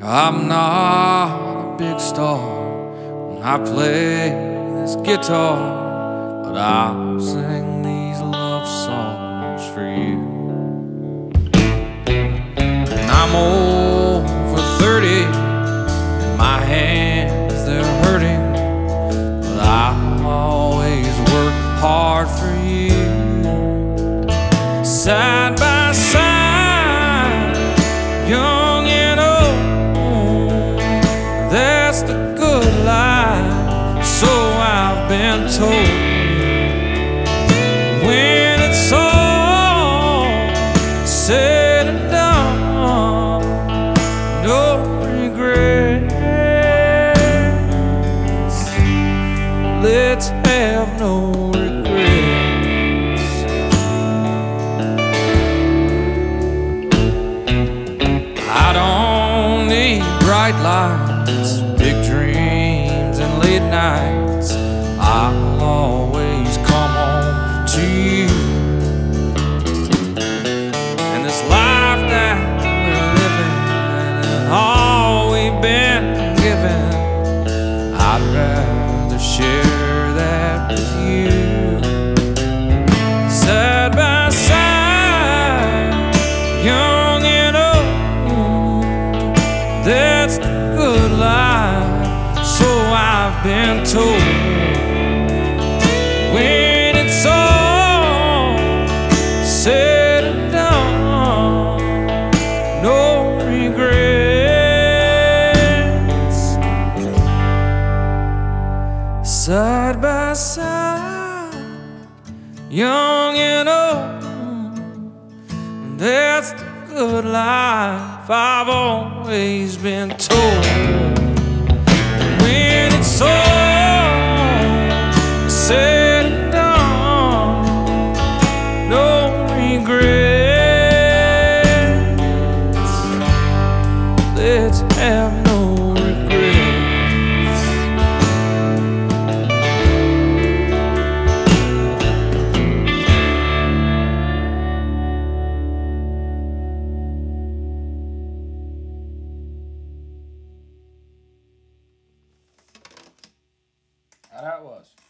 I'm not a big star when I play this guitar, but I'll sing these love songs for you. And I'm over 30 and my hands, they're hurting, but I'll always work hard for you. Side by side, young and old, that's the good life, so I've been told. When it's all said and done, no regrets. Let's have no regrets. I don't need bright lights, big dreams and late nights. I'll always come home to you. And this life that we're living and all we've been given, I'd rather share that with you. Side by side, young and old, that's the good life, so I've been told. When it's all said and done, no regrets. Side by side, young and old, that's the good life I've always been told. When it's all said and done, no regrets. Let's have no regrets. How that was.